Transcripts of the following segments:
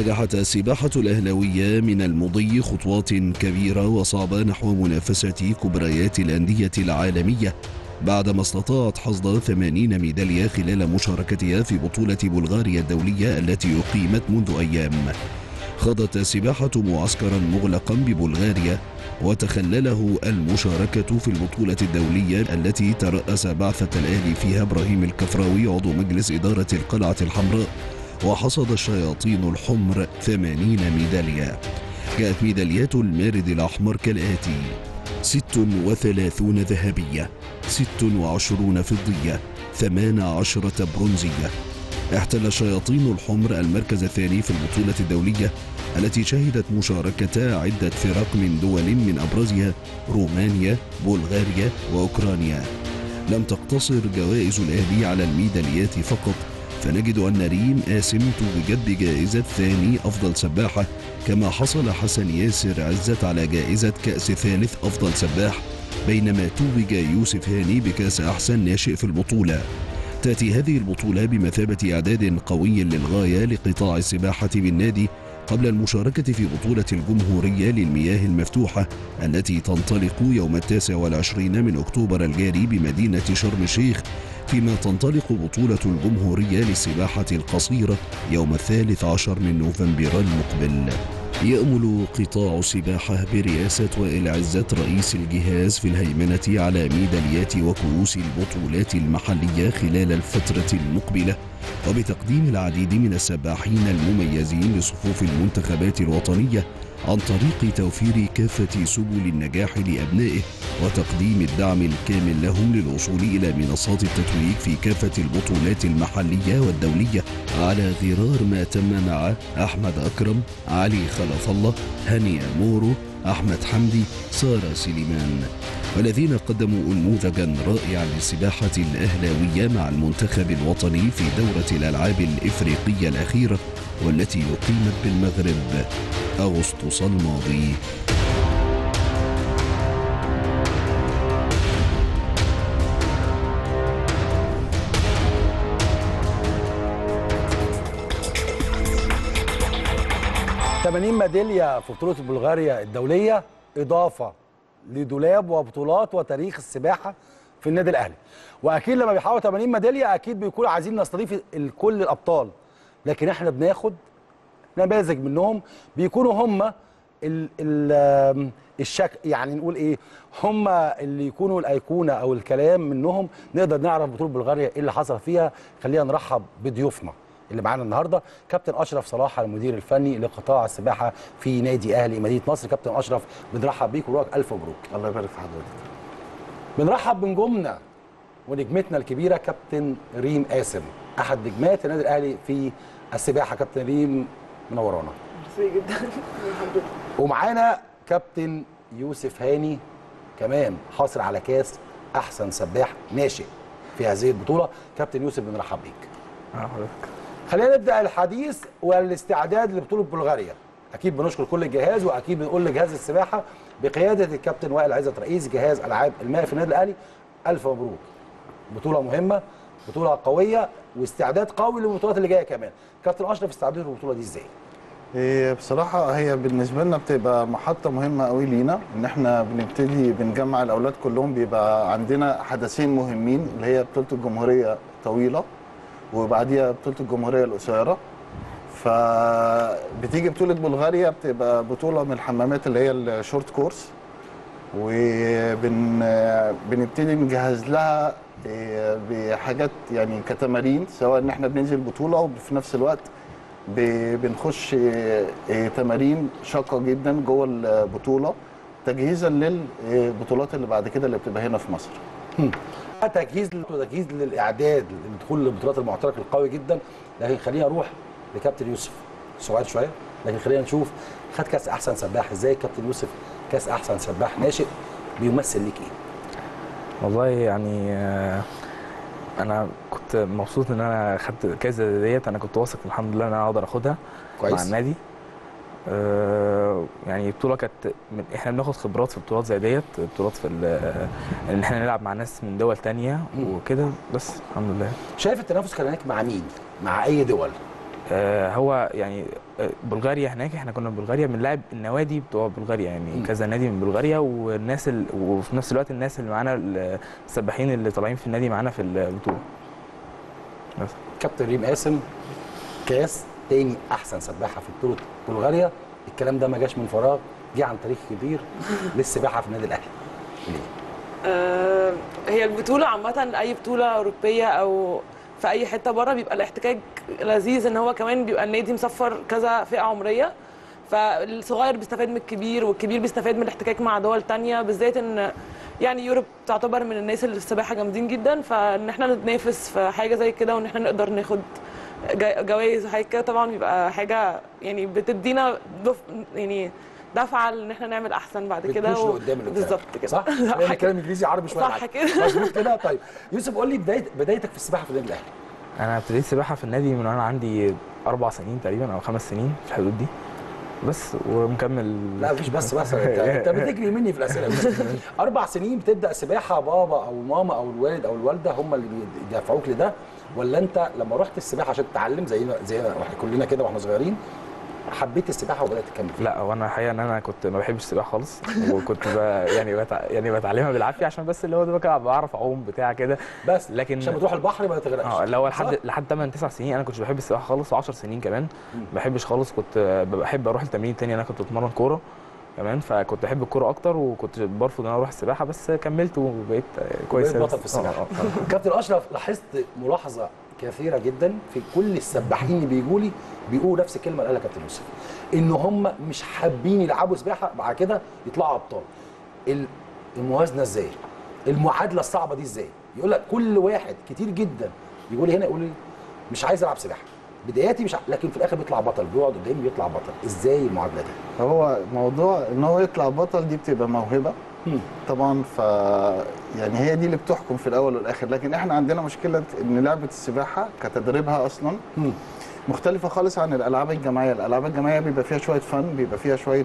نجحت السباحة الأهلاوية من المضي خطوات كبيرة وصعبة نحو منافسة كبريات الأندية العالمية بعدما استطاعت حصد 80 ميدالية خلال مشاركتها في بطولة بلغاريا الدولية التي أقيمت منذ أيام. خاضت السباحة معسكرا مغلقا ببلغاريا وتخلله المشاركة في البطولة الدولية التي ترأس بعثة الأهلي فيها إبراهيم الكفراوي عضو مجلس إدارة القلعة الحمراء، وحصد الشياطين الحمر 80 ميدالية. جاءت ميداليات المارد الأحمر كالآتي: 36 ذهبية، 26 فضية، 18 برونزية. احتل الشياطين الحمر المركز الثاني في البطولة الدولية التي شهدت مشاركة عدة فرق من دول من أبرزها رومانيا، بلغاريا وأوكرانيا. لم تقتصر جوائز الأهلي على الميداليات فقط، فنجد أن ريم قاسم توجت بجائزة ثاني أفضل سباحة، كما حصل حسن ياسر عزت على جائزة كأس ثالث أفضل سباح، بينما توج يوسف هاني بكأس أحسن ناشئ في البطولة. تأتي هذه البطولة بمثابة إعداد قوي للغاية لقطاع السباحة بالنادي قبل المشاركة في بطولة الجمهورية للمياه المفتوحة التي تنطلق يوم 29 من أكتوبر الجاري بمدينة شرم الشيخ، فيما تنطلق بطولة الجمهورية للسباحة القصيرة يوم 13 من نوفمبر المقبل. يأمل قطاع السباحة برئاسة وائل عزت رئيس الجهاز في الهيمنة على ميداليات وكؤوس البطولات المحلية خلال الفترة المقبلة، وبتقديم العديد من السباحين المميزين لصفوف المنتخبات الوطنية عن طريق توفير كافة سبل النجاح لأبنائه وتقديم الدعم الكامل لهم للوصول إلى منصات التتويج في كافة البطولات المحلية والدولية، على غرار ما تم مع أحمد أكرم، علي خلف الله، هاني مورو، أحمد حمدي، سارة سليمان، والذين قدموا نموذجا رائعا للسباحة الأهلاوية مع المنتخب الوطني في دورة الألعاب الإفريقية الأخيرة والتي أقيمت بالمغرب أغسطس الماضي. ميدالية في بطولة بلغاريا الدولية إضافة لدولاب وبطولات وتاريخ السباحة في النادي الأهلي. وأكيد لما بيحققوا 80 ميدالية أكيد بيكونوا عايزين نستضيف كل الأبطال، لكن احنا بناخد نماذج منهم بيكونوا هم يعني نقول ايه، هم اللي يكونوا الايقونه او الكلام منهم نقدر نعرف بطوله بلغاريا ايه اللي حصل فيها. خلينا نرحب بضيوفنا اللي معانا النهارده. كابتن اشرف صلاح المدير الفني لقطاع السباحه في نادي اهلي مدينه نصر. كابتن اشرف بنرحب بيك ونقول لك الف مبروك. الله يبارك في حضرتك. بنرحب بنجومنا ونجمتنا الكبيره كابتن ريم قاسم، احد نجمات النادي الاهلي في السباحه. كابتن ريم منورانا. ميرسي جدا. ومعانا كابتن يوسف هاني كمان حاصل على كاس احسن سباح ناشئ في هذه البطوله. كابتن يوسف بنرحب بيك. خلينا نبدا الحديث والاستعداد لبطوله بلغاريا. اكيد بنشكر كل الجهاز، واكيد بنقول لجهاز السباحه بقياده الكابتن وائل عزت رئيس جهاز العاب الماء في النادي الاهلي الف مبروك. بطوله مهمه، بطوله قويه، واستعداد قوي للبطولات اللي جايه كمان. كابتن اشرف استعداد للبطوله دي ازاي؟ بصراحة هي بالنسبة لنا بتبقى محطة مهمة قوي لينا، ان احنا بنبتدي بنجمع الاولاد كلهم. بيبقى عندنا حدثين مهمين اللي هي بطولة الجمهورية طويلة وبعديها بطولة الجمهورية القصيرة. فبتيجي بطولة بلغاريا بتبقى بطولة من الحمامات اللي هي الشورت كورس، وبنبتدي نجهز لها بحاجات يعني كتمارين، سواء ان احنا بننزل بطولة وفي نفس الوقت بنخش تمارين شاقه جدا جوه البطوله تجهيزا للبطولات اللي بعد كده اللي بتبقى هنا في مصر. تجهيز للاعداد للدخول للبطولات المعترك القوي جدا. لكن خلينا نروح لكابتن يوسف سؤال شويه، لكن خلينا نشوف خد كاس احسن سباح ازاي. كابتن يوسف كاس احسن سباح ناشئ بيمثل ليك ايه؟ والله يعني انا كنت مبسوط ان انا خدت كذا ديت. انا كنت واثق الحمد لله ان انا اقدر اخدها كويس مع النادي. يعني بطوله كانت احنا بناخد خبرات في بطولات زي ديت، بطولات في ان احنا نلعب مع ناس من دول ثانيه وكده، بس الحمد لله. شايف التنافس كان هناك مع مين؟ مع اي دول؟ هو يعني بلغاريا هناك احنا كنا في بلغاريا بنلعب النوادي بتوع بلغاريا، يعني كذا نادي من بلغاريا، والناس وفي نفس الوقت الناس اللي معانا السباحين اللي طالعين في النادي معانا في البطوله. بس كابتن ريم قاسم كاس تاني احسن سباحه في بطوله بلغاريا، الكلام ده ما جاش من فراغ، جه عن تاريخ كبير للسباحه في النادي الاهلي. ليه؟ هي البطوله عامه، اي بطوله اوروبيه او في اي حته بره بيبقى الاحتكاك لذيذ، ان هو كمان بيبقى النادي مسفر كذا فئه عمريه، فالصغير بيستفاد من الكبير والكبير بيستفاد من الاحتكاك مع دول تانية، بالذات ان يعني يوروب تعتبر من الناس اللي في السباحه جامدين جدا، فان احنا نتنافس في حاجه زي كده وان احنا نقدر ناخد جوائز وحاجات كده طبعا بيبقى حاجه يعني بتدينا يعني دفعه ان احنا نعمل احسن بعد كده بالظبط كده صح؟ يعني كلام انجليزي عربي شويه صح كده مظبوط كده. طيب يوسف قول لي بدايتك في السباحه في النادي الاهلي. انا ابتديت سباحه في النادي من وانا عندي 4 سنين تقريبا او 5 سنين في الحدود دي بس، ومكمل. لا مفيش بس انت بتجري مني في الاسئله. 4 سنين بتبدا سباحه، بابا او ماما او الوالد او الوالده هم اللي بيدفعوك لده، ولا انت لما رحت السباحه عشان تتعلم زي كلنا كده واحنا صغيرين حبيت السباحه وبدات تكمل فيها؟ لا، وانا الحقيقه ان انا كنت ما بحبش السباحه خالص، وكنت يعني بتعلمها بالعافيه عشان بس اللي هو ده بعرف اعوم بتاع كده بس، لكن عشان بتروح البحر ما تغرقش. اللي هو لحد 8 9 سنين انا كنتش بحب السباحه خالص، و10 سنين كمان ما بحبش خالص. كنت بحب اروح التمرين تاني، انا كنت بتمرن كوره كمان، فكنت بحب الكوره اكتر، وكنت برفض ان انا اروح السباحه، بس كملت وبقيت كويس. بقيت بطل في السباحه. كابتن اشرف، لاحظت ملاحظه كثيره جدا في كل السباحين اللي بيجوا لي بيقولوا نفس الكلمه اللي قالها كابتن يوسف، ان هم مش حابين يلعبوا سباحه بعد كده يطلعوا ابطال. الموازنه ازاي؟ المعادله الصعبه دي ازاي؟ يقول لك كل واحد كتير جدا يقول لي هنا، يقول لي مش عايز العب سباحه، بداياتي مش لكن في الاخر بيطلع بطل، بيقعد قدامي بيطلع بطل. ازاي المعادله دي؟ هو موضوع ان هو يطلع بطل دي بتبقى موهبه طبعا، يعني هي دي اللي بتحكم في الاول والاخر، لكن احنا عندنا مشكله ان لعبه السباحه كتدريبها اصلا مختلفه خالص عن الالعاب الجماعيه. الالعاب الجماعيه بيبقى فيها شويه فن، بيبقى فيها شويه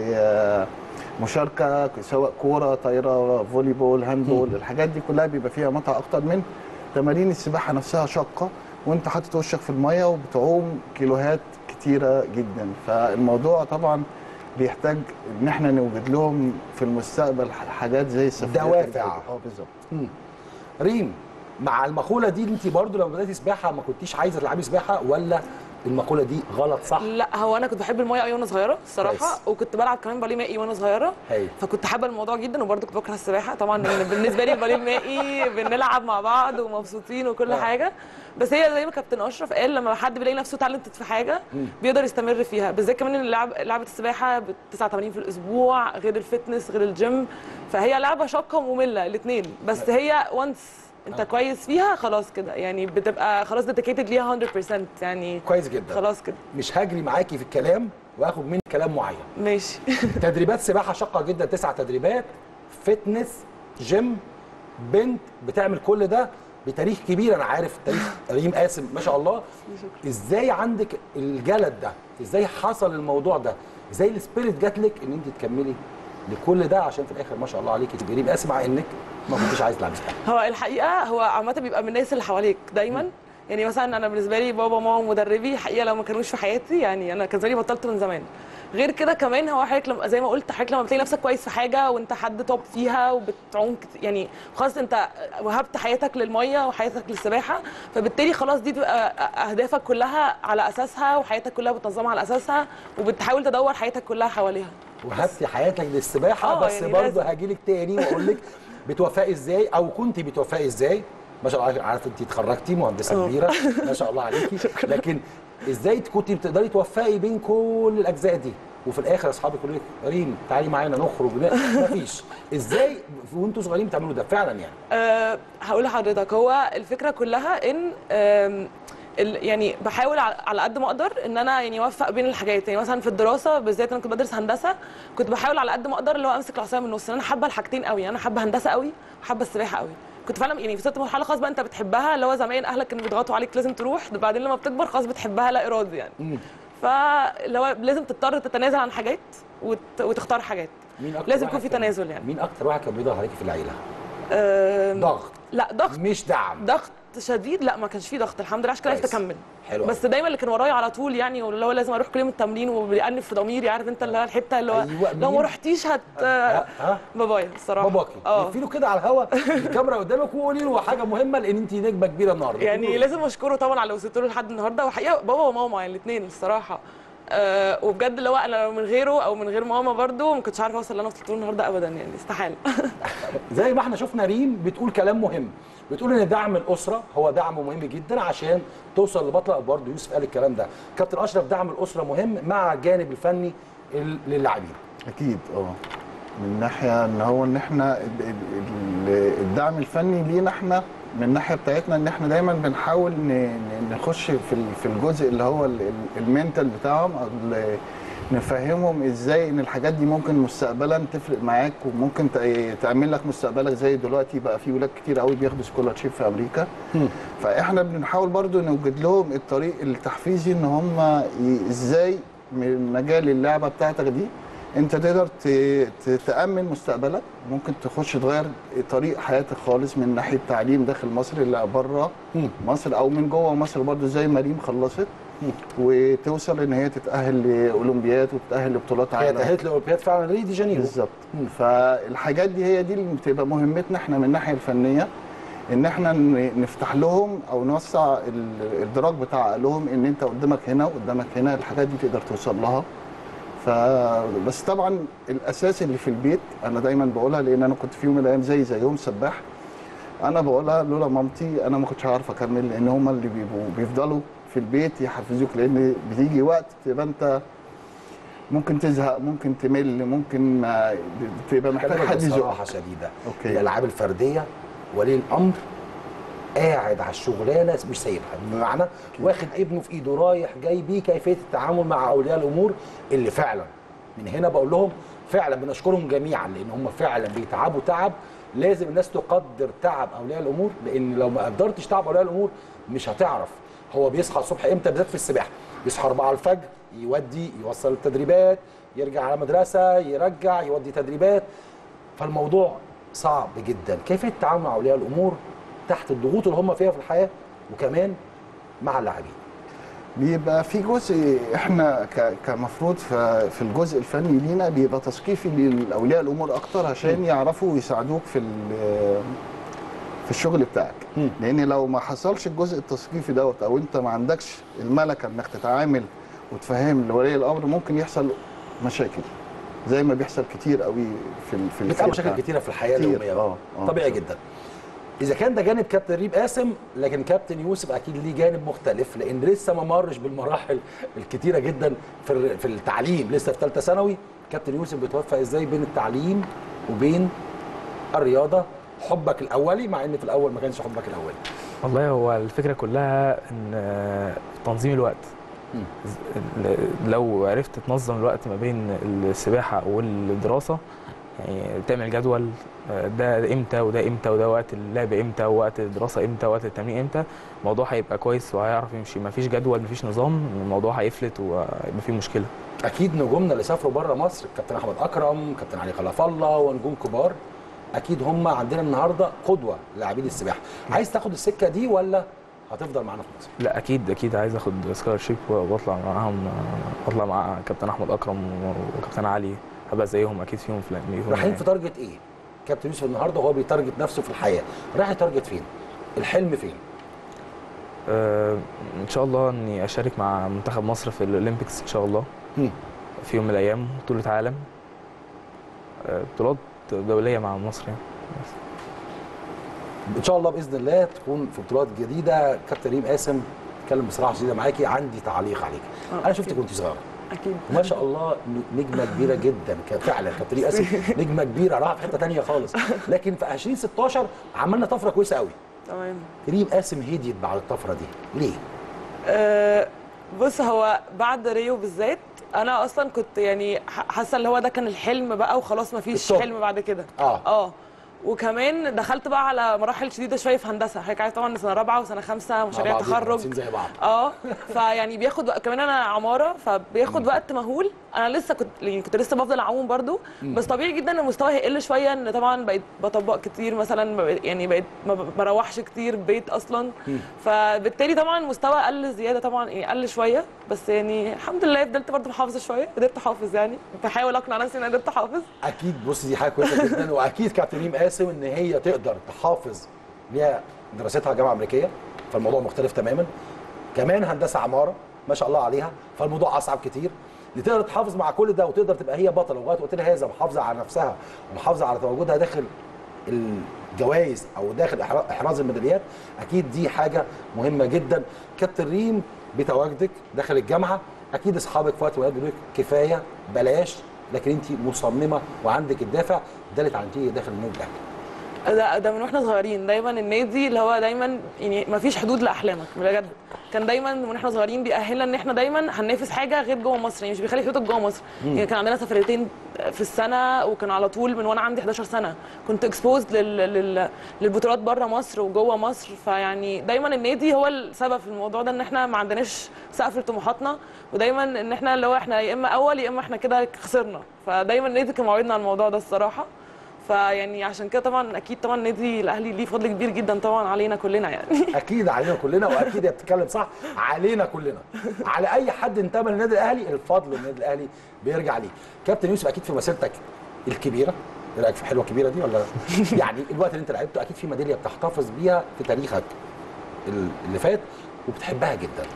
مشاركه، سواء كوره، طايره، فولي بول، هاند بول، الحاجات دي كلها بيبقى فيها متعه اكتر من تمارين السباحه نفسها شاقه، وانت حاطط وشك في الميه وبتعوم كيلوهات كتيره جدا. فالموضوع طبعا بيحتاج ان احنا نوجد لهم في المستقبل حاجات زي السفريات، دوافع. بالظبط. ريم، مع المقوله دي انت برضو لما بداتي سباحه ما كنتيش عايزه تلعبي سباحه، ولا المقوله دي غلط صح؟ لا، هو انا كنت بحب الميه قوي وانا صغيره الصراحه، وكنت بلعب كمان باليه مائي وانا صغيره، فكنت حابه الموضوع جدا، وبرده كنت بكره السباحه طبعا، لان بالنسبه لي الباليه المائي بنلعب مع بعض ومبسوطين وكل حاجه، بس هي زي ما كابتن اشرف قال، لما حد بيلاقي نفسه تالنتد في حاجه بيقدر يستمر فيها، بالذات كمان ان لعبه السباحه 9 تمارين في الاسبوع غير الفتنس غير الجيم، فهي لعبه شاقه وممله الاثنين، بس هي وانس انت كويس فيها خلاص كده، يعني بتبقى خلاص ديديكيتد ليها 100%، يعني كويس جدا. خلاص كده مش هجري معاكي في الكلام واخد منك كلام معين. ماشي. تدريبات سباحه شاقه جدا، 9 تدريبات، فتنس، جيم، بنت بتعمل كل ده بتاريخ كبير. انا عارف تاريخ ريم قاسم ما شاء الله. ازاي عندك الجلد ده؟ ازاي حصل الموضوع ده؟ ازاي السبيريت جات لك ان انت تكملي لكل ده عشان في الاخر ما شاء الله عليكي تبقي ريم قاسم مع انك ما كنتش عايز تلعبي سباحه؟ هو الحقيقه هو عامه بيبقى من الناس اللي حواليك دايما، يعني مثلا انا بالنسبه لي بابا وماما مدربي حقيقه لو ما كانوش في حياتي يعني انا كان زماني بطلت من زمان. غير كده كمان هو حضرتك لما زي ما قلت حضرتك لما بتلاقي نفسك كويس في حاجه وانت حد توب فيها وبتعوم يعني خلاص انت وهبت حياتك للميه وحياتك للسباحه، فبالتالي خلاص دي تبقى اهدافك كلها على اساسها وحياتك كلها بتنظمها على اساسها وبتحاول تدور حياتك كلها حواليها. وهبتي حياتك للسباحه بس يعني برضه هاجي لك تاني واقول لك بتوفقي ازاي او كنتي بتوفقي ازاي. ما شاء الله عارفه انت اتخرجتي مهندسه كبيره ما شاء الله عليكي، لكن ازاي كنتي بتقدري توفقي بين كل الاجزاء دي وفي الاخر اصحابك يقولوا لك ريم تعالي معانا نخرج؟ مفيش. ازاي وانتوا صغيرين بتعملوا ده فعلا يعني؟ هقول لحضرتك هو الفكره كلها ان يعني بحاول على قد ما اقدر ان انا يعني اوفق بين الحاجات، يعني مثلا في الدراسه بالذات انا كنت بدرس هندسه، كنت بحاول على قد ما اقدر اللي هو امسك العصايه من النص، انا حابه الحاجتين قوي، انا حابه هندسه قوي وحابه السباحه قوي، كنت فعلا يعني وصلت مرحله خلاص بقى انت بتحبها، اللي هو زمان اهلك كانوا بيضغطوا عليك لازم تروح، بعدين لما بتكبر خلاص بتحبها لا ارادي يعني. فاللي هو لازم تضطر تتنازل عن حاجات وتختار حاجات، لازم يكون في تنازل يعني. مين اكتر واحد كان بيضغط عليكي في العيله؟ ضغط؟ لا ضغط مش دعم. ضغط شديد، لا ما كانش فيه ضغط الحمد لله، عشان كده عرفت اكمل. حلو. بس دايما اللي كان ورايا على طول يعني، واللي هو لازم اروح كل يوم التمرين وبيأنف في ضميري، عارف انت اللي هو الحته اللي هو أيوة. لو ما رحتيش بابايا الصراحه. باباكي في له كده على الهوا الكاميرا قدامك وقولي له حاجه مهمه، لان انت نجمه كبيره النهارده. يعني لازم اشكره طبعا على اللي وصلت له لحد النهارده، وحقيقه بابا وماما يعني الاثنين الصراحه. وبجد اللي هو انا من غيره او من غير ماما برده ما كنتش عارفه اوصل اللي انا وصلت له النهارده ابدا، يعني استحاله. زي ما احنا شفنا ريم بتقول كلام مهم، بتقول ان دعم الاسره هو دعم مهم جدا عشان توصل لبطله. برضه يوسف قال الكلام ده. كابتن اشرف، دعم الاسره مهم مع الجانب الفني للاعبين. اكيد من ناحيه ان احنا الدعم الفني لينا احنا من الناحيه بتاعتنا، ان احنا دايما بنحاول نخش في الجزء اللي هو المينتال بتاعهم، نفهمهم ازاي ان الحاجات دي ممكن مستقبلا تفرق معاك وممكن تعمل لك مستقبلك. زي دلوقتي بقى في ولاد كتير قوي بياخدوا سكولارشيب في امريكا، فاحنا بنحاول برضو نوجد لهم الطريق التحفيزي ان هم ازاي من مجال اللعبه بتاعتك دي انت تقدر تأمن مستقبلك، ممكن تخش تغير طريق حياتك خالص من ناحيه تعليم داخل مصر اللي بره مصر او من جوه مصر برضو، زي ما ريم خلصت وتوصل ان هي تتاهل لاولمبياد وتتاهل لبطولات عالم. هي تاهلت لاولمبياد فعلا ريو دي جانيرو بالظبط. فالحاجات دي هي دي اللي بتبقى مهمتنا احنا من الناحيه الفنيه، ان احنا نفتح لهم او نوسع الادراك بتاع عقلهم ان انت قدامك هنا وقدامك هنا الحاجات دي تقدر توصل لها. بس طبعا الاساس اللي في البيت انا دايما بقولها، لان انا كنت في يوم من الايام زيهم سباح، انا بقولها لولا مامتي انا ما كنتش هعرف اكمل، لان هم اللي بيفضلوا في البيت يحفزوك، لان بتيجي وقت تبقى انت ممكن تزهق، ممكن تمل، ممكن تبقى محتاج حد يزقك. بصراحه شديده الالعاب الفرديه ولي الامر قاعد على الشغلانه مش سايبها، بمعنى واخد ابنه في ايده رايح جاي بيه كيفيه التعامل مع اولياء الامور اللي فعلا من هنا بقول لهم فعلا بنشكرهم جميعا، لان هم فعلا بيتعبوا تعب. لازم الناس تقدر تعب اولياء الامور، لان لو ما قدرتش تعب اولياء الامور مش هتعرف هو بيصحى الصبح امتى، بالذات في السباحه بيصحى 4 الفجر يوصل التدريبات، يرجع على مدرسه، يرجع يودي تدريبات. فالموضوع صعب جدا. كيفيه التعامل مع اولياء الامور تحت الضغوط اللي هم فيها في الحياه، وكمان مع اللاعبين. بيبقى في جزء احنا كمفروض في الجزء الفني لينا بيبقى تثقيفي لاولياء الامور اكتر عشان يعرفوا ويساعدوك في الشغل بتاعك. لان لو ما حصلش الجزء التثقيفي دوت او انت ما عندكش الملكه انك تتعامل وتفهم لولي الامر، ممكن يحصل مشاكل زي ما بيحصل كتير قوي في بتبقى مشاكل كتيره في الحياه اليوميه. طبيعي جدا. اذا كان ده جانب كابتن ريم قاسم، لكن كابتن يوسف اكيد ليه جانب مختلف، لان لسه ما مرش بالمراحل الكتيره جدا في التعليم، لسه في ثالثه ثانوي. كابتن يوسف بتوفق ازاي بين التعليم وبين الرياضه، حبك الاولي، مع ان في الاول ما كانش حبك الاولي؟ والله هو الفكره كلها ان تنظيم الوقت. لو عرفت تنظم الوقت ما بين السباحه والدراسه، يعني تعمل جدول ده امتى وده امتى وده وقت اللعب امتى ووقت الدراسه امتى ووقت التمرين امتى، الموضوع هيبقى كويس وهيعرف يمشي. ما فيش جدول، ما فيش نظام، الموضوع هيفلت ويبقى فيه مشكله. اكيد نجومنا اللي سافروا بره مصر، كابتن احمد اكرم، كابتن علي خلف الله، ونجوم كبار، اكيد هم عندنا النهارده قدوه لاعبين السباحه. عايز تاخد السكه دي ولا هتفضل معانا في مصر؟ لا اكيد عايز اخد سكولارشيب واطلع معاهم، اطلع مع كابتن احمد اكرم وكابتن علي، هبقى زيهم اكيد فيهم. رايحين في تارجت ايه؟ كابتن يوسف النهارده وهو بيتارجت نفسه في الحياه، رايح يتارجت فين؟ الحلم فين؟ ان شاء الله اني اشارك مع منتخب مصر في الاولمبيكس ان شاء الله. في يوم من الايام بطوله عالم، بطولات دوليه مع مصر يعني. ان شاء الله باذن الله تكون في بطولات جديده. كابتن ريم قاسم، اتكلم بصراحه شديده معاكي، عندي تعليق عليك. انا شفتك وانت صغيره اكيد ما شاء الله، نجمه كبيره جدا فعلا. كابتن ريم قاسم نجمه كبيره، راح في حته ثانيه خالص، لكن في 2016 عملنا طفره كويسه قوي. تمام. ريم قاسم هديت بعد الطفره دي ليه؟ بص، هو بعد ريو بالذات انا اصلا كنت يعني حاسه اللي هو ده كان الحلم بقى وخلاص، ما فيش حلم بعد كده. وكمان دخلت بقى على مراحل شديده شويه في هندسه. حضرتك عارف طبعا سنه رابعه وسنه خمسه مشاريع تخرج زي بعض. فيعني بياخد وقت، كمان انا عماره فبياخد وقت مهول. انا لسه كنت لسه بفضل اعوم برضو، بس طبيعي جدا ان المستوى هيقل شويه، ان طبعا بقيت بطبق كتير مثلا، يعني بقيت ما بروحش كتير بيت اصلا، فبالتالي طبعا المستوى قل زياده طبعا، يعني قل شويه، بس يعني الحمد لله فضلت برضو محافظه شويه، قدرت احافظ، يعني بحاول اقنع نفسي ان انا قدرت احافظ. اكيد بص دي حاجه كويسه جدا، واكيد كابتن ريم قاسم ان هي تقدر تحافظ ليها دراستها جامعه امريكيه، فالموضوع مختلف تماما. كمان هندسه عماره ما شاء الله عليها، فالموضوع اصعب كتير. اللي تقدر تحافظ مع كل ده وتقدر تبقى هي بطله لغايه وقتنا هذا، محافظه على نفسها ومحافظه على تواجدها داخل الجوائز او داخل احراز الميداليات، اكيد دي حاجه مهمه جدا. كابتن ريم بتواجدك داخل الجامعه، اكيد اصحابك في وقت من الاوقات كفايه بلاش، لكن انت مصممه وعندك الدافع، ده اللي اتعلمتيه داخل النادي الاهلي. ده من واحنا صغيرين دايما النادي اللي هو دايما يعني ما فيش حدود لاحلامك بجد. كان دايما من واحنا صغيرين بيأهلنا ان احنا دايما هننافس حاجه غير جوه مصر، يعني مش بيخلي حدودك جوه مصر. يعني كان عندنا سفريتين في السنه، وكان على طول من وانا عندي 11 سنه كنت اكسبوزد للبطولات بره مصر وجوه مصر. فيعني دايما النادي هو السبب في الموضوع ده، ان احنا ما عندناش سقف لطموحاتنا، ودايما ان احنا اللي هو احنا يا اما اول يا اما احنا كده خسرنا. فدايما النادي كان موعدنا على الموضوع ده الصراحه. فيعني عشان كده طبعا اكيد طبعا النادي الاهلي ليه فضل كبير جدا طبعا علينا كلنا يعني. اكيد علينا كلنا، واكيد هي بتتكلم صح، علينا كلنا، على اي حد انتمى للنادي الاهلي الفضل للنادي الاهلي بيرجع ليه. كابتن يوسف اكيد في مسيرتك الكبيره، ايه رايك في حلوه كبيره دي ولا يعني الوقت اللي انت لعبته اكيد في ميداليه بتحتفظ بيها في تاريخك اللي فات وبتحبها جدا؟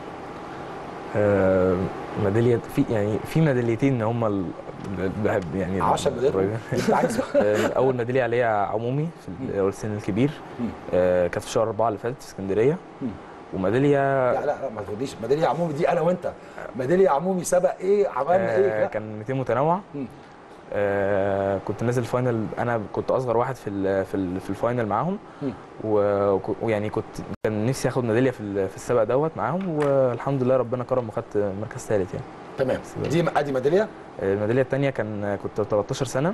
ميداليه في ميداليتين هم بحب يعني 10 ميداليات انت عايزه. اول ميداليه عليها عمومي في السن الكبير، كانت في شهر 4 اللي فات في اسكندريه. وميداليه لا ما تقوليش ميداليه عمومي دي انا وانت، ميداليه عمومي سبق ايه عملنا ايه؟ كان 200 متنوع. كنت نازل فاينل، انا كنت اصغر واحد في الفاينل معاهم، ويعني كان نفسي اخد ميداليه في السبق دوت معاهم، والحمد لله ربنا كرم وخدت مركز ثالث يعني. تمام. دي ميداليه. الميداليه الثانيه كنت 13 سنه،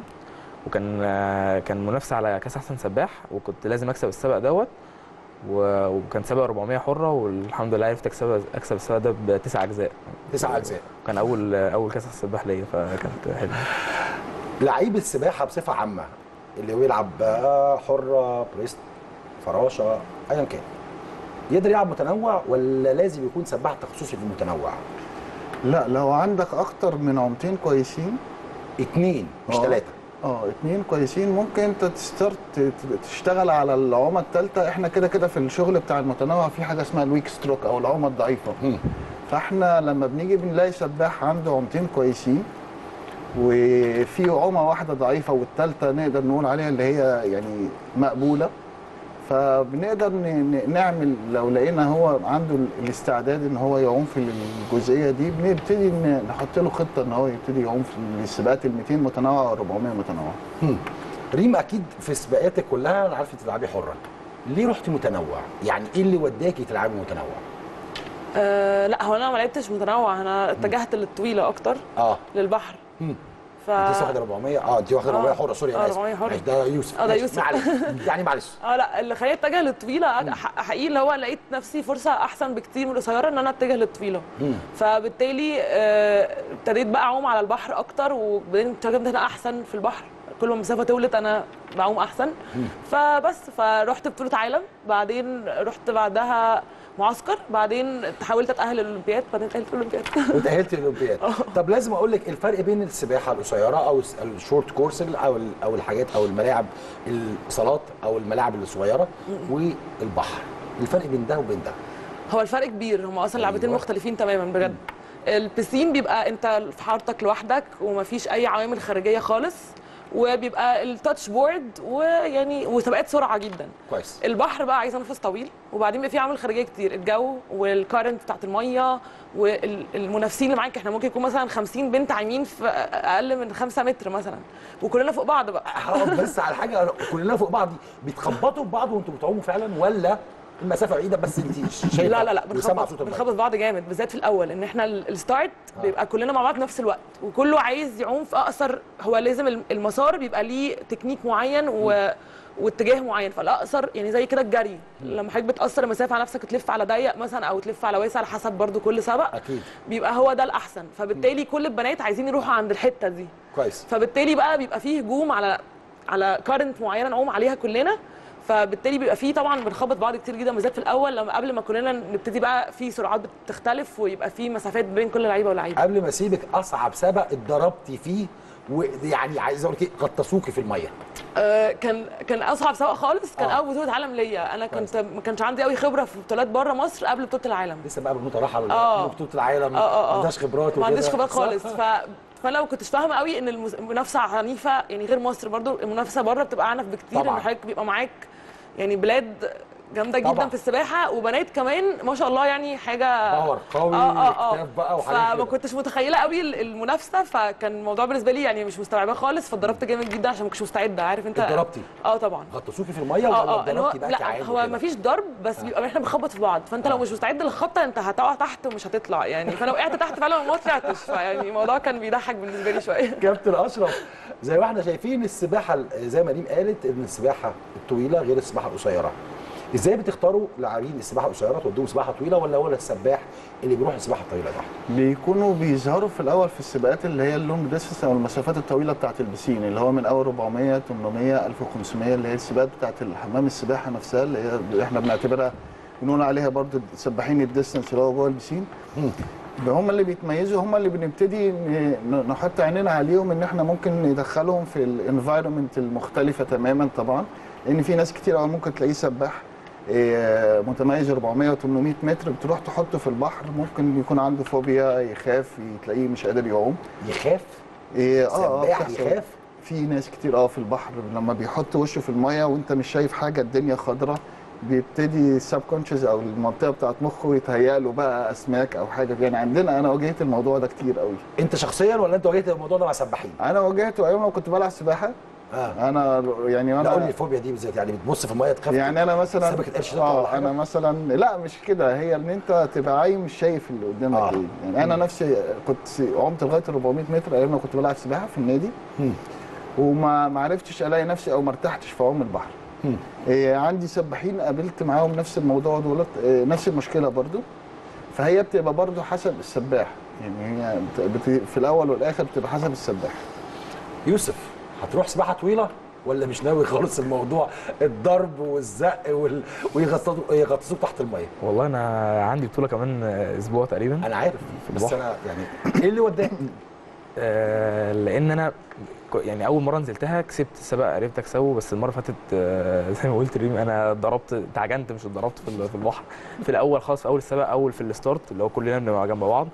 وكان منافسه على كاس احسن سباح، وكنت لازم اكسب السبق دوت، وكان سبق 400 حره، والحمد لله عرفت اكسب السبق ده ب9 اجزاء. 9 اجزاء. كان اول كاس احسن سباح ليا، فكانت حلوه. لعيب السباحه بصفه عامه اللي هو يلعب حره، بريست، فراشه، ايا كان، يقدر يلعب متنوع ولا لازم يكون سباح تخصصي في المتنوع؟ لا، لو عندك اكتر من عمتين كويسين، 2 مش 3. 2 كويسين، ممكن انت تشتغل على العومه الثالثه. احنا كده في الشغل بتاع المتنوع في حاجه اسمها الويك ستروك او العومه الضعيفه. فاحنا لما بنيجي بنلاقي سباح عنده عمتين كويسين وفي عومه واحده ضعيفه والثالثه نقدر نقول عليها اللي هي يعني مقبوله، فبنقدر نعمل لو لقينا هو عنده الاستعداد ان هو يعوم في الجزئيه دي، بنبتدي نحط له خطه ان هو يبتدي يعوم في السباقات ال200 متنوع و 400 متنوع. ريم اكيد في سباقاتك كلها انا عارفه تلعبي حره، ليه رحتي متنوع؟ يعني ايه اللي وداكي تلعبي متنوع؟ لا هو انا ما لعبتش متنوع، انا اتجهت للطويله اكتر. للبحر. انت واخده 400 انت واخده 400 حره، سوري انا اسف. ده يوسف. ده يوسف يعني معلش. لا اللي خلاني اتجه للطويله حقيقي اللي هو لقيت نفسي فرصه احسن بكتير من القصيره ان انا اتجه للطويله. فبالتالي ابتديت بقى اعوم على البحر اكتر، وبعدين ابتديت انا احسن في البحر، كل ما المسافه تولت انا بعوم احسن. فرحت بطوله عالم، بعدين رحت بعدها معسكر، بعدين حاولت اتاهل للاولمبياد، بعدين اتاهلت للاولمبياد. وتاهلت للاولمبياد. طب لازم اقول لك الفرق بين السباحه القصيره او الشورت كورس او الحاجات او الملاعب الصالات او الملاعب الصغيره والبحر، الفرق بين ده وبين ده. هو الفرق كبير، هم اصلا لعبتين مختلفين تماما بجد. البسين بيبقى انت في حارتك لوحدك ومفيش اي عوامل خارجيه خالص، وبيبقى التاتش بورد ويعني وسباقات سرعه جدا. كويس. البحر بقى عايز نفس طويل، وبعدين بيبقى فيه عوامل خارجيه كتير، الجو والكارنت بتاعت الميه والمنافسين اللي معاك. احنا ممكن يكون مثلا 50 بنت عايمين في اقل من 5 متر مثلا، وكلنا فوق بعض بقى. بس على حاجه، كلنا فوق بعض، بيتخبطوا في بعض وانتوا بتعوموا فعلا ولا المسافه بعيده بس انت شايفه. لا بنخبط بعض جامد، بالذات في الاول ان احنا الستارت بيبقى كلنا مع بعض في نفس الوقت، وكله عايز يعوم في اقصر، هو لازم المسار بيبقى ليه تكنيك معين واتجاه معين، فالاقصر يعني زي كده الجري لما حضرتك بتقصر المسافه على نفسك تلف على ضيق مثلا او تلف على واسع على حسب برضو كل سبق اكيد بيبقى هو ده الاحسن، فبالتالي كل البنات عايزين يروحوا عند الحته دي كويس، فبالتالي بقى بيبقى فيه هجوم على كارنت معينه نعوم عليها كلنا، فبالتالي بيبقى فيه طبعا بنخبط بعض كتير جدا بالذات في الاول لما قبل ما كلنا نبتدي بقى في سرعات بتختلف ويبقى في مسافات بين كل لعيبه ولعيبه. قبل ما اسيبك، اصعب سبق اتدربتي فيه ويعني عايز اقول لك ايه، غطسوكي في الميه؟ كان اصعب سبق خالص، كان اول بطوله عالم ليا، انا كنت ما كانش عندي قوي خبره في بطولات بره مصر قبل بطوله العالم، لسه بقى بنوته راحه بطوله العالم، ما عندهاش خبرات وكده، ما عنديش خبرات خالص فانا ما كنتش فاهمه قوي ان المنافسه عنيفه، يعني غير مصر برضو المنافسه بره بتبقى اعنف بكتير، ان حضرتك بيبقى معاك يعني بلاد جامده جدا في السباحه وبنات كمان ما شاء الله، يعني حاجه باور قوي كتاف بقى وحاجات فما كنتش متخيله قوي المنافسه، فكان الموضوع بالنسبه لي يعني مش مستوعباه خالص، فاتدربت جامد جدا عشان ما كنتش مستعده، عارف انت. اتدربتي؟ طبعا. غطسوكي في الميه ولا اتدربتي بقى لا هو ما فيش ضرب بس بيبقى احنا بنخبط في بعض، فانت لو مش مستعد للخبطه انت هتقع تحت ومش هتطلع يعني، فانا وقعت تحت فعلا وما طلعتش، فيعني الموضوع كان بيضحك بالنسبه لي شويه. كابتن اشرف، زي ما احنا شايفين السباحه زي ما ريم قالت ان السباحه الطويله غير السباحه القصيره، ازاي بتختاروا لاعبين السباحه القصيره تودوهم سباحه طويله ولا السباح اللي بيروح السباحه الطويله ده؟ بيكونوا بيظهروا في الاول في السباقات اللي هي اللونج ديستنس او المسافات الطويله بتاعه البسين، اللي هو من اول 400 800 1500 اللي هي السباقات بتاعه الحمام السباحه نفسها اللي هي احنا بنعتبرها بنقول عليها برضو سباحين الديستنس اللي هو جوه البسين. هم اللي بيتميزوا، هم اللي بنبتدي نحط عينينا عليهم ان احنا ممكن ندخلهم في الانفايرمنت المختلفه تماما طبعا، لان في ناس كتير قوي ممكن تلاقيه سباح متميز 400 و 800 متر بتروح تحطه في البحر ممكن يكون عنده فوبيا، يخاف، تلاقيه مش قادر يعوم. يخاف؟ سباح يخاف؟ في ناس كتير في البحر لما بيحط وشه في الميه وانت مش شايف حاجه، الدنيا خضراء، بيبتدي السب كونشس او المنطقه بتاعت مخه يتهيأ له بقى اسماك او حاجه، يعني عندنا انا واجهت الموضوع ده كتير قوي. انت شخصيا ولا انت واجهت الموضوع ده مع سباحين؟ انا واجهته ايام ما كنت بلعب سباحه. انا يعني لا قول لي الفوبيا دي بالذات، يعني بتبص في الميه تخاف؟ يعني انا مثلا سمكه قرش ده انا مثلا لا مش كده، هي ان انت تبقى عايم مش شايف اللي قدامك ايه، يعني انا نفسي كنت عمت لغايه 400 متر ايام ما كنت بلعب سباحه في النادي وما عرفتش الاقي نفسي او ما ارتحتش في عوم البحر. عندي سباحين قابلت معاهم نفس الموضوع دولت، نفس المشكله برضو، فهي بتبقى برضو حسب السباح، يعني هي في الاول والاخر بتبقى حسب السباح. يوسف، هتروح سباحه طويله ولا مش ناوي خالص الموضوع الضرب والزق ويغطسوك تحت الميه؟ والله انا عندي بطوله كمان اسبوع تقريبا. انا عارف بس انا يعني ايه اللي وداك؟ لان انا يعني اول مره نزلتها كسبت السباق، عرفت اكسبه، بس المره اللي فاتت زي ما قلت ريم انا اتعجنت مش اتضربت في البحر في الاول خالص، في اول السباق، اول في الستارت اللي هو كلنا بنبقى جنب بعض،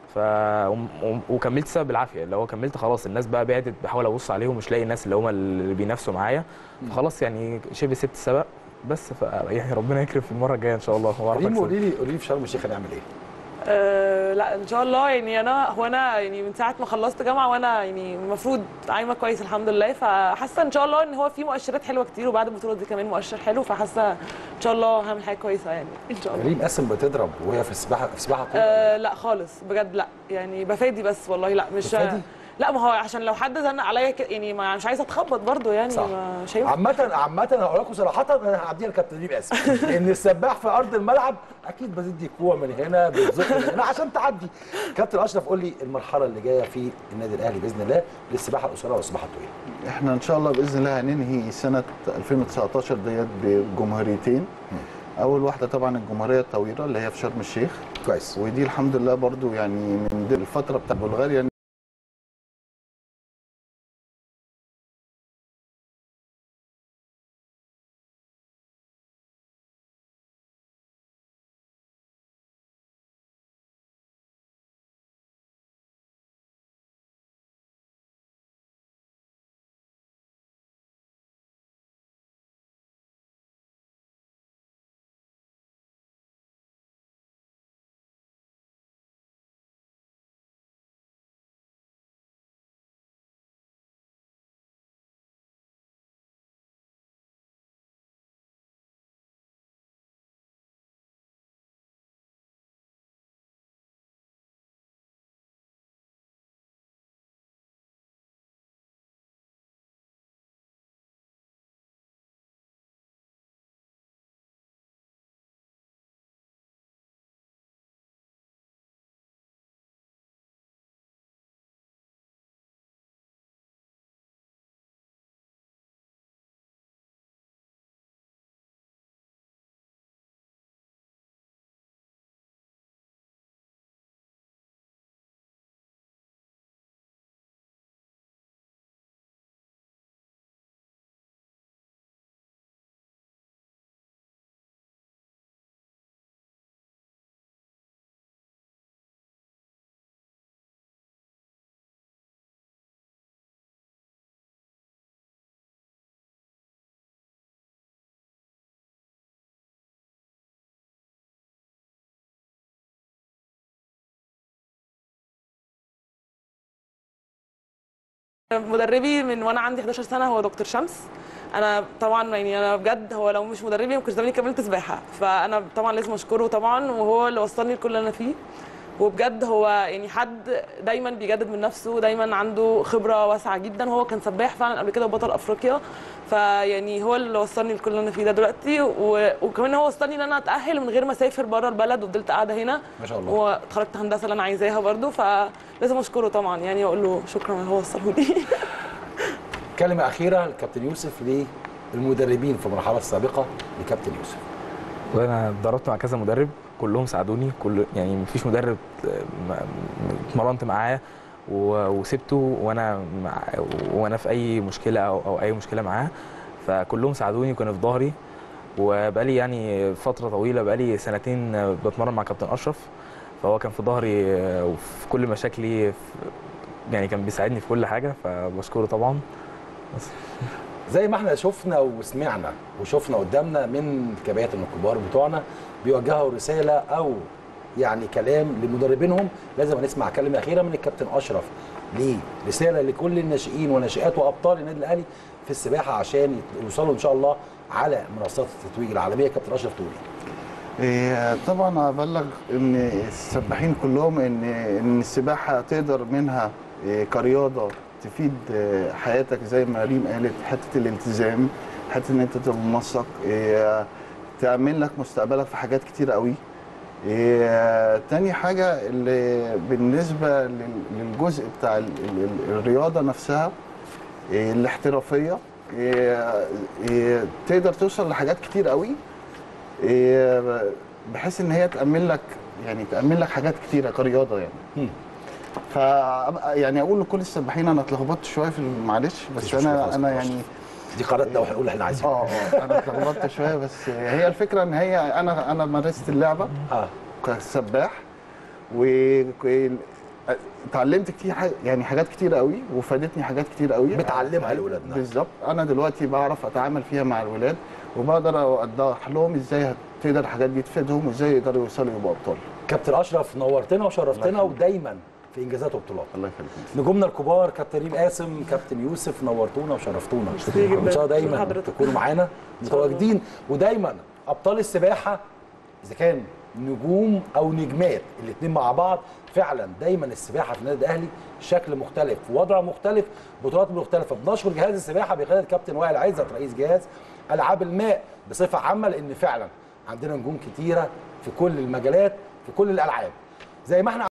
وكملت السباق بالعافيه، اللي هو كملت خلاص الناس بقى بعدت، بحاول ابص عليهم مش لاقي الناس اللي هم اللي بينافسوا معايا، فخلاص يعني شبه سبت السباق بس، يعني ربنا يكرم في المره الجايه ان شاء الله. ريم قولي لي في شرم الشيخ هنعمل ايه؟ لا ان شاء الله، يعني انا يعني من ساعه ما خلصت جامعه وانا يعني المفروض عايمه كويس الحمد لله، فحاسه ان شاء الله ان هو في مؤشرات حلوه كتير، وبعد البطوله دي كمان مؤشر حلو، فحاسه ان شاء الله هعمل حاجه كويسه يعني ان شاء الله. ريم قسم بتضرب وهي في السباحه لا خالص بجد، لا يعني بفادي بس والله، لا مش بفادي؟ لا ما هو عشان لو حد زنق عليا يعني مش عايزه اتخبط برضه يعني صح. مش هينفع. عامة هقول لكم صراحة انا هعديها لكابتن ريم قاسم ان السباح في ارض الملعب اكيد بتدي كوع من هنا بتزق من هنا عشان تعدي. كابتن اشرف قول لي المرحلة اللي جاية في النادي الاهلي باذن الله للسباحة القصيرة والسباحة الطويلة. احنا ان شاء الله باذن الله هننهي سنة 2019 ديت بجمهوريتين. اول واحدة طبعا الجمهورية الطويلة اللي هي في شرم الشيخ. كويس. ودي الحمد لله برضو يعني من الفترة بتاع بلغاريا مدربي من وانا عندي 11 سنه هو دكتور شمس. انا طبعا يعني انا بجد هو لو مش مدربي ما كنتش زماني كملت سباحه، فانا طبعا لازم اشكره طبعا، وهو اللي وصلني لكل اللي انا فيه. وبجد هو يعني حد دايما بيجدد من نفسه، دايما عنده خبره واسعه جدا. هو كان سباح فعلا قبل كده وبطل افريقيا، فيعني هو اللي وصلني لكل اللي انا فيه ده دلوقتي. وكمان هو وصلني ان انا اتاهل من غير ما اسافر بره البلد، وفضلت قاعده هنا ما شاء الله، واتخرجت هندسه اللي انا عايزاها برده، فلازم اشكره طبعا يعني واقول له شكرا ان هو وصله لي. كلمه اخيره لكابتن يوسف للمدربين في المرحله السابقه لكابتن يوسف. وانا اتدربت مع كذا مدرب كلهم ساعدوني، يعني مفيش مدرب اتمرنت معاه وسبته وانا في اي مشكله او اي مشكله معاه، فكلهم ساعدوني وكانوا في ظهري. وبقالي يعني فتره طويله، بقالي سنتين بتمرن مع كابتن اشرف، فهو كان في ظهري وفي كل مشاكلي، يعني كان بيساعدني في كل حاجه، فبشكره طبعا. زي ما احنا شفنا وسمعنا وشفنا قدامنا من الكباتن الكبار بتوعنا بيوجهوا رساله او يعني كلام لمدربينهم، لازم نسمع كلمه اخيره من الكابتن اشرف ليه رساله لكل الناشئين وناشئات وابطال النادي الاهلي في السباحه عشان يوصلوا ان شاء الله على منصات التتويج العالميه. كابتن اشرف تقولي؟ طبعا ابلغ ان السباحين كلهم ان السباحه تقدر منها كرياضه تفيد حياتك، زي ما ريم قالت، حته الالتزام، حته ان انت تبقى منسق، تأمن لك مستقبلك في حاجات كتير قوي. تاني حاجه اللي بالنسبه للجزء بتاع الرياضه نفسها الاحترافيه، تقدر توصل لحاجات كتير قوي، بحيث ان هي تأمن لك حاجات كتيره كرياضه يعني. ف يعني اقول لكل السباحين، انا اتلخبطت شويه في معلش، بس انا يعني دي قراراتنا وهنقول اللي احنا عايزينه. انا اتلخبطت شويه، بس هي الفكره ان هي انا مارست اللعبه كسباح، اتعلمت كتير يعني حاجات كتير قوي، وفادتني حاجات كتير قوي بتعلمها لاولادنا. بالظبط. انا دلوقتي بعرف اتعامل فيها مع الولاد، وبقدر اوضح لهم ازاي تقدر الحاجات دي تفيدهم، وازاي يقدروا يوصلوا يبقوا ابطال. كابتن اشرف نورتنا وشرفتنا، ودايما في انجازات وبطولات. الله يخليك. نجومنا الكبار كابتن ريم قاسم، كابتن يوسف، نورتونا وشرفتونا. ان شاء الله دايما تكونوا معانا متواجدين، ودايما ابطال السباحه اذا كان نجوم او نجمات الاثنين مع بعض، فعلا دايما السباحه في النادي الاهلي شكل مختلف، وضع مختلف، بطولات مختلفه. بنشكر جهاز السباحه بقياده الكابتن وائل عزت رئيس جهاز العاب الماء بصفه عامه، لان فعلا عندنا نجوم كتيره في كل المجالات في كل الالعاب زي ما احنا